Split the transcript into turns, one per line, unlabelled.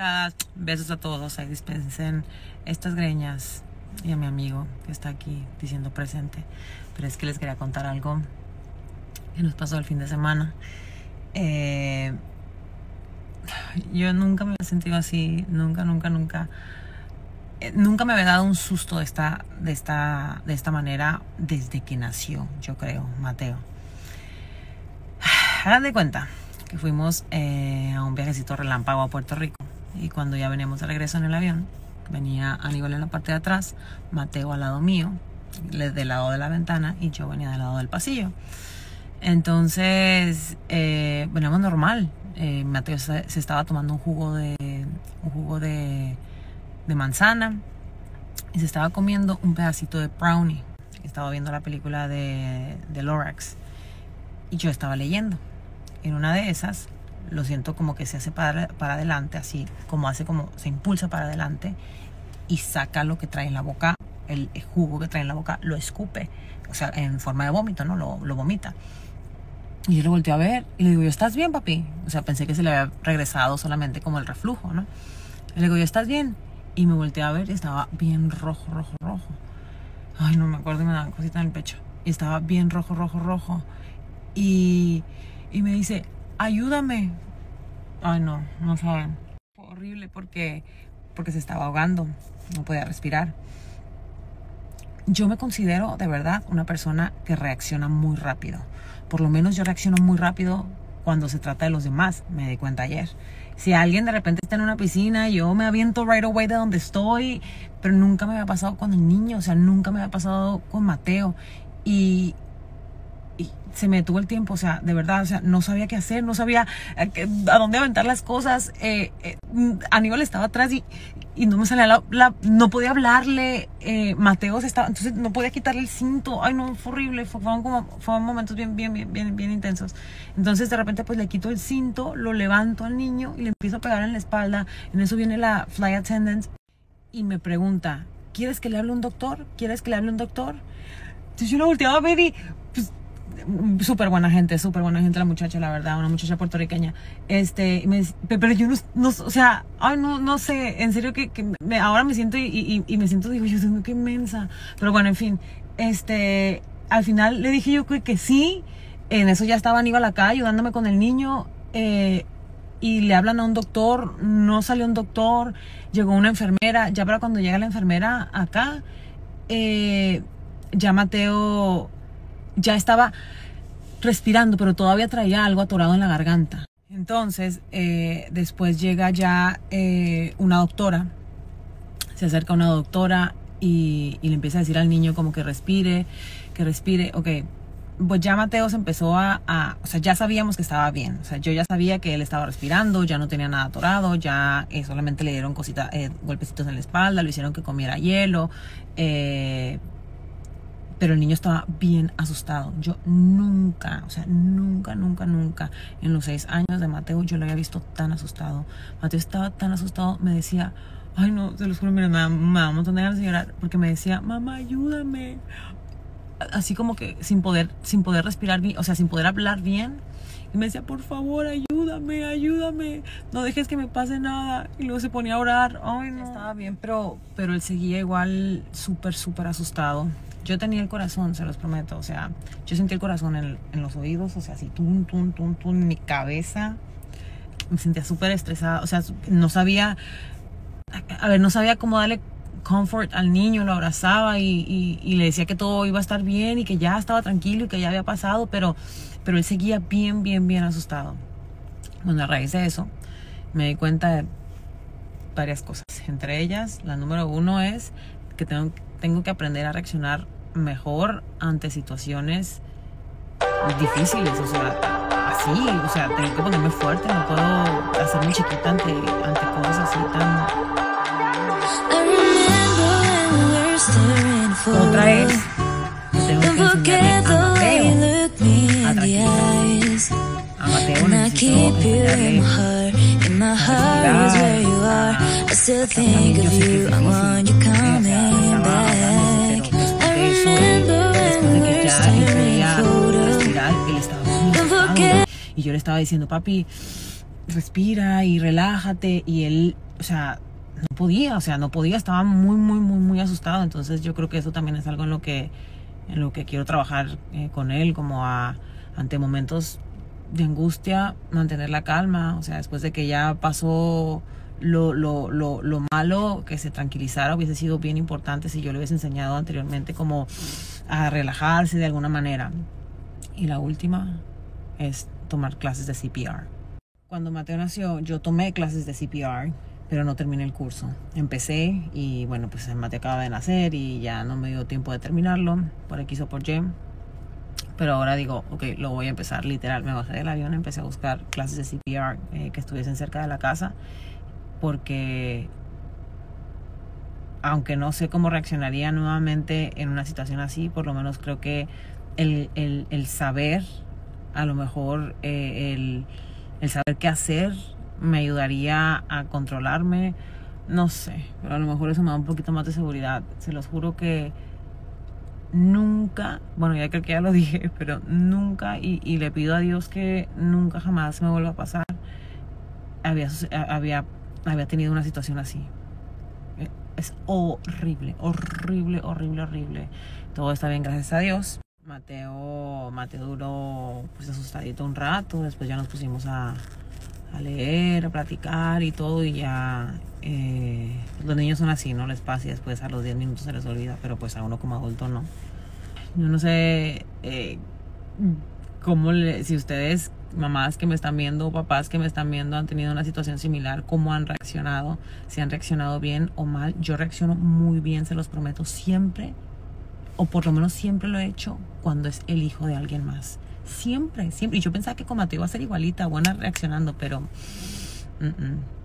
chuladas, besos a todos. Ahí dispensen estas greñas y a mi amigo que está aquí diciendo presente. Pero es que les quería contar algo que nos pasó el fin de semana. Yo nunca me había sentido así, nunca me había dado un susto de esta manera desde que nació, yo creo, Mateo. Hagan de cuenta que fuimos a un viajecito relámpago a Puerto Rico, y cuando ya veníamos de regreso en el avión, venía Aníbal en la parte de atrás, Mateo al lado mío, del lado de la ventana, y yo venía del lado del pasillo. Entonces veníamos normal. Mateo se estaba tomando un jugo de manzana y se estaba comiendo un pedacito de brownie. Estaba viendo la película de Lorax y yo estaba leyendo. En una de esas lo siento como que se hace para adelante, así como se impulsa para adelante y saca lo que trae en la boca, el jugo que trae en la boca, lo escupe, o sea, en forma de vómito, ¿no? Lo vomita. Y yo le volteé a ver y le digo, ¿estás bien, papi? O sea, pensé que se le había regresado solamente como el reflujo, ¿no? Y le digo, ¿estás bien? Y me volteé a ver y estaba bien rojo. Ay, no me acuerdo, y me daba cosita en el pecho. Y estaba bien rojo. Y me dice, ayúdame. Ay, no saben. Fue horrible porque se estaba ahogando. No podía respirar. Yo me considero, de verdad, una persona que reacciona muy rápido. Por lo menos yo reacciono muy rápido cuando se trata de los demás, me di cuenta ayer. Si alguien de repente está en una piscina, yo me aviento right away de donde estoy, pero nunca me había pasado con el niño, o sea, nunca me había pasado con Mateo. Y se me detuvo el tiempo, o sea, de verdad, o sea, no sabía qué hacer, no sabía a dónde aventar las cosas. Aníbal estaba atrás y no me salía no podía hablarle. Mateo entonces no podía quitarle el cinto. Ay, no, fue horrible. Fueron momentos bien intensos. Entonces de repente pues le quito el cinto, lo levanto al niño y le empiezo a pegar en la espalda. En eso viene la flight attendant y me pregunta, ¿quieres que le hable a un doctor? Entonces yo la volteaba a ver y pues, súper buena gente la muchacha, la verdad, una muchacha puertorriqueña. Pero yo no, o sea, ay, no sé, en serio que ahora me siento y me siento, digo, yo soy qué mensa. Pero bueno, en fin, al final le dije yo que sí. En eso ya estaba Aníbal acá ayudándome con el niño, y le hablan a un doctor, no salió un doctor, llegó una enfermera. Ya para cuando llega la enfermera acá, ya Mateo ya estaba respirando, pero todavía traía algo atorado en la garganta. Entonces, después llega ya una doctora. Se acerca una doctora y le empieza a decir al niño como que respire. Ok, pues ya Mateo se empezó o sea, ya sabíamos que estaba bien. O sea, yo ya sabía que él estaba respirando, ya no tenía nada atorado, ya solamente le dieron golpecitos en la espalda, le hicieron que comiera hielo. Pero el niño estaba bien asustado. Yo nunca en los 6 años de Mateo yo lo había visto tan asustado. Mateo estaba tan asustado, me decía, ay no, se los juro, mira, me da un montón de ganas de llorar, porque me decía, mamá, ayúdame. Así como que sin poder respirar bien, o sea, sin poder hablar bien. Y me decía, por favor, ayúdame, no dejes que me pase nada. Y luego se ponía a orar. Ay, no. Estaba bien, pero él seguía igual súper asustado. Yo tenía el corazón, se los prometo. O sea, yo sentí el corazón en los oídos, o sea, así, tum, en mi cabeza. Me sentía súper estresada. O sea, no sabía cómo darle comfort al niño. Lo abrazaba y le decía que todo iba a estar bien y que ya estaba tranquilo y que ya había pasado, pero él seguía bien asustado. Bueno, a raíz de eso me di cuenta de varias cosas. Entre ellas, la número 1 es que tengo que aprender a reaccionar mejor ante situaciones difíciles. O sea, así, o sea, tengo que ponerme fuerte, no puedo hacerme chiquita ante cosas así tan... Otra es que tengo que enseñarle a Mateo necesito enseñarle a respirar. También yo sé que es después de que ya él podía respirar, él estaba muy asustado. Y yo le estaba diciendo, papi, respira y relájate. Y él, o sea, no podía, estaba muy, muy, muy, muy asustado. Entonces yo creo que eso también es algo en lo que quiero trabajar con él, como ante momentos de angustia, mantener la calma. O sea, después de que ya pasó lo malo, que se tranquilizara hubiese sido bien importante si yo le hubiese enseñado anteriormente como a relajarse de alguna manera. Y la última es tomar clases de CPR. Cuando Mateo nació, yo tomé clases de CPR, pero no terminé el curso. Empecé y bueno, pues Mateo acaba de nacer y ya no me dio tiempo de terminarlo, por X o por Y. Pero ahora digo, ok, lo voy a empezar, literal. Me bajé del avión, empecé a buscar clases de CPR que estuviesen cerca de la casa, porque aunque no sé cómo reaccionaría nuevamente en una situación así, por lo menos creo que el saber, a lo mejor el saber qué hacer me ayudaría a controlarme. No sé, pero a lo mejor eso me da un poquito más de seguridad. Se los juro que nunca, bueno, ya creo que ya lo dije, pero nunca, y le pido a Dios que nunca jamás me vuelva a pasar, había tenido una situación así. Es horrible, horrible, horrible, horrible. Todo está bien, gracias a Dios. Mateo duró pues asustadito un rato. Después ya nos pusimos a leer, a platicar y todo. Y ya los niños son así, no les pasa y después a los 10 minutos se les olvida. Pero pues a uno como adulto no. Yo no sé si ustedes, mamás que me están viendo, papás que me están viendo, han tenido una situación similar, cómo han reaccionado, si han reaccionado bien o mal. Yo reacciono muy bien, se los prometo, siempre, o por lo menos siempre lo he hecho cuando es el hijo de alguien más. Siempre, siempre. Y yo pensaba que con Mateo iba a ser igualita, buena reaccionando, pero